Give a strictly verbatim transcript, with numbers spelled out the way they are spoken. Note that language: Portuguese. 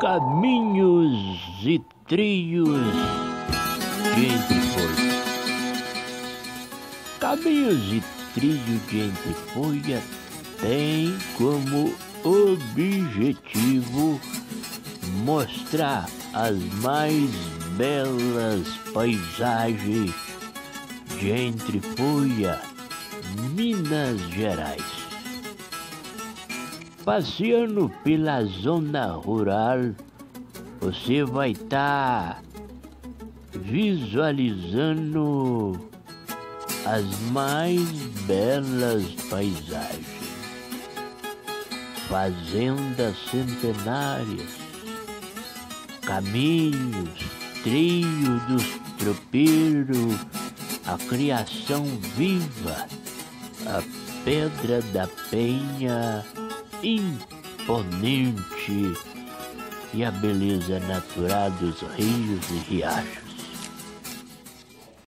Caminhos e trilhos de Entre Folhas. Caminhos e trilhos de Entre Folhas tem como objetivo mostrar as mais belas paisagens de Entre Folhas, Minas Gerais. Passeando pela zona rural, você vai estar tá visualizando as mais belas paisagens. Fazendas centenárias, caminhos, trilhos dos tropeiros, a criação viva, a Pedra da Penha imponente e a beleza natural dos rios e riachos.